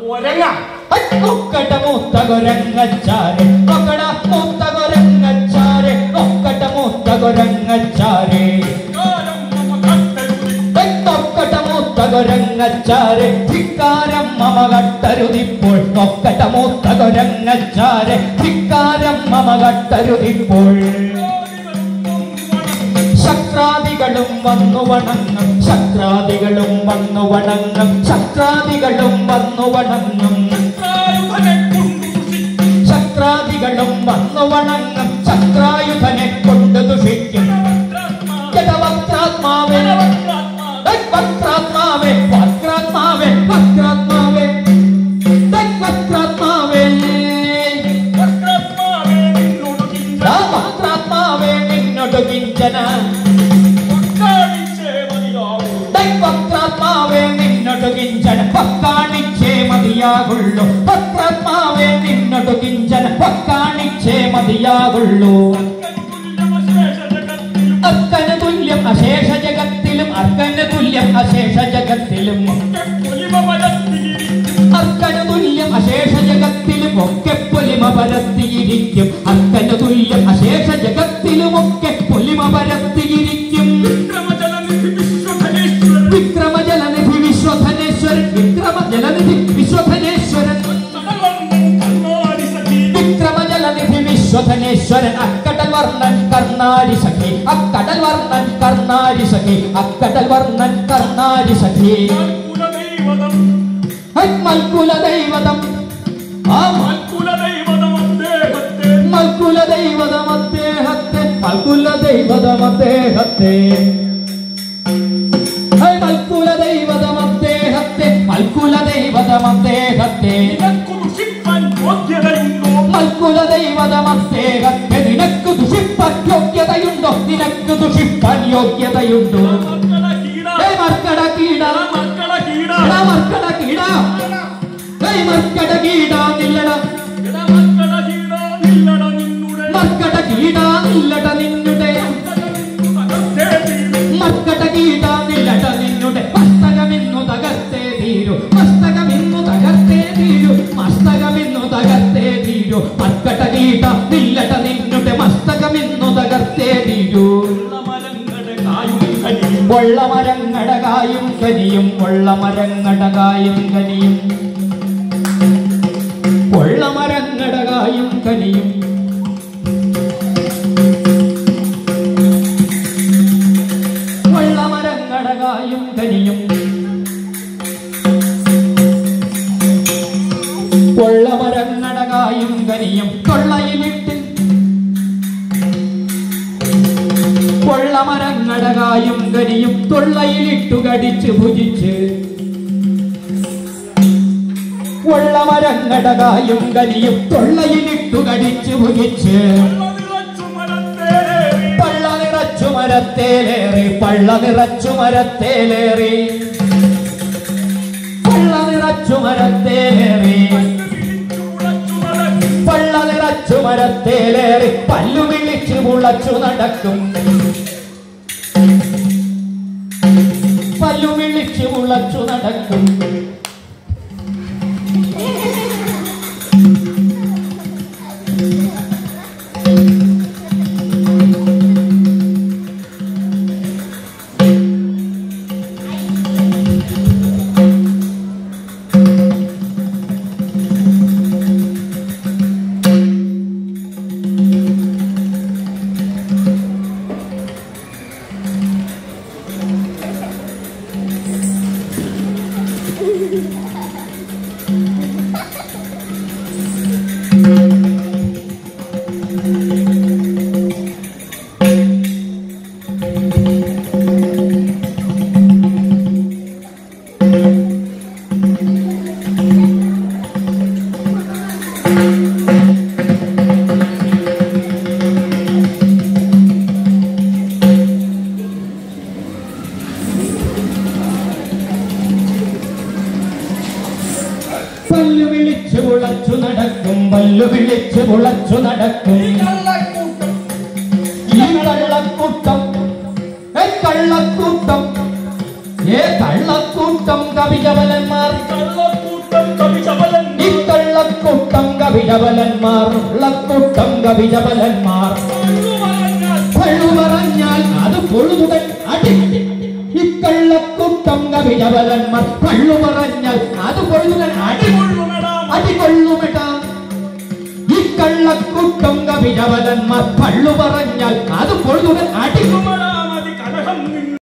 ఒక్కట మూత గొరంగచ్చారే ఒకడ మూత గొరంగచ్చారే ఒక్కట మూత గొరంగచ్చారే ఒక్కట మూత గొరంగచ్చారే ധിക്കാരം മമ കട്ടരുതിപ്പോൾ ഒക്കട്ട മൂത്ത ഗൊരങ്ങച്ചാരെ ധിക്കാരം മമ കട്ടരുതിപ്പോൾ ശക്രാദികളും വന്നു വണങ്ങും ശക്രാദികളും വന്നു വണങ്ങും ശക്രാദികളും വന്നു വണങ്ങും ശക്രാദികളും വന്നു വണങ്ങും ശക്രായുധനെ കൊണ്ട് ദുഷിക്കും ജഡവക്രാത്മാവേ വക്രാത്മാവേ വക്രാത്മാവേ വക്രാത്മാവേ വക്രാത്മാവേ വക്രാത്മാവേ നിന്നോട് കിഞ്ചന വക്രാത്മാവേ നിന്നോട് കിഞ്ചന വക്കാണിച്ചേ മതിയാകുള്ളൂ വക്രാത്മാവേ നിന്നോട് കിഞ്ചന വക്കാണിച്ചേ മതിയാകുള്ളൂ അർക്കന് തുല്യം അശേഷ ജഗത്തിലും അർക്കന് തുല്യം അശേഷ ജഗത്തിലും അർക്കന് തുല്യം അശേഷ ജഗത്തിലും ഒക്കെ പൊലിമ പരത്തിയിരിക്കും അർക്കന് തുല്യം അശേഷ ജഗത്തിലും ഒക്കെ പൊലിമ പരത്തിയിരിക്കും വിക്രമജലനിധി വിശ്വധനേശ്വരൻ വിക്രമജലനിധി വിശ്വധനേശ്വരൻ വിക്രമജലനിധി വിശ്വധനേശ്വരൻ അക്കടൽ വർണ്ണൻ കർണാരി സഖി അക്കടൽ വർണ്ണൻ കർണാരി സഖി അക്കടൽ വർണ്ണൻ കർണാരി സഖി മൽക്കുല ദൈവതം മൽക്കുല ദൈവതം അദ്ദേഹത്തെ മൽക്കുല ദൈവതം അദ്ദേഹത്തെ മൽക്കുല ദൈവതം അദ്ദേഹത്തെ മൽക്കുല ദൈവതം അദ്ദേഹത്തെ മൽക്കുല ദൈവതം അദ്ദേഹത്തെ മൽക്കുല ദൈവതം അദ്ദേഹത്തെ നിനക്ക് ദുഷിപ്പാൻ യോഗ്യതയുണ്ടോ നിനക്ക് ദുഷിപ്പാൻ യോഗ്യതയുണ്ടോ മർക്കട കീട മർക്കട കീട മർക്കട കീട മർക്കട കീട നില്ലട മർക്കട കീട നില്ലട നിന്നുടെ മർക്കട കീട നില്ലട നിന്നുടെ മസ്തകമിന്നു തകർത്തേ തീരു മസ്തകമിന്നു തകർത്തേ തീരു മസ്തകമിന്നു തകർത്തേ തീരു മർക്കട കീട നില്ലട നിന്നുടെ മസ്തകമിന്നു തകർത്തേ തീരു വള്ളമരങ്ങടകായും കനിയും വള്ളമരങ്ങടകായും കനിയും വള്ളമരങ്ങടകായും കനിയും വള്ളമരങ്ങടകായും കനിയും വള്ളമരങ്ങടകായും കനിയും കൊള്ളയിലിട്ട് കൊള്ളമരങ്ങടകായും കനിയും തൊള്ളയിലിട്ടു കടിച്ച് ഭുജിച്ച് കൊള്ളമരങ്ങടകായും കനിയും തൊള്ളയിലിട്ടു കടിച്ച് ഭുജിച്ച് പള്ള നിറച്ചു മരത്തേലേറി പള്ള നിറച്ചു മരത്തേലേറി പള്ള നിറച്ചു മരത്തേലേറി പള്ള നിറച്ചു മരത്തേലേറി പല്ലു വിളിച്ചു മുളച്ചു നടക്കും പല്ലു വിളിച്ചു മുളച്ചു നടക്കും പല്ലു വിളിച്ചു മുളച്ചു നടക്കും പല്ലു വിളിച്ചു മുളച്ചു നടക്കും ഈ കള്ളക്കൂട്ടം കള്ളക്കൂട്ടം കള്ളക്കൂട്ടം കവിജവലന്മാർ കള്ളക്കൂട്ടം കവിജവ ഉള്ളക്കൂട്ടം കവിജബലന്മാർ ഉള്ളക്കൂട്ടം കവിജബലന്മാർ പള്ളു പറഞ്ഞാൽ അത് പൊഴുതുകൾ അടി ഇക്കള്ളക്കൂട്ടം കവിജബലന്മാർ പള്ളു പറഞ്ഞാൽ അത് പൊഴുതുകൾ അടികൊള്ളുമെടാ ഇക്കള്ളക്കൂട്ടം കവിജബലന്മാർ പള്ളു പറഞ്ഞാൽ അത് പൊഴുതുകൾ അടികൊള്ളുമെടാ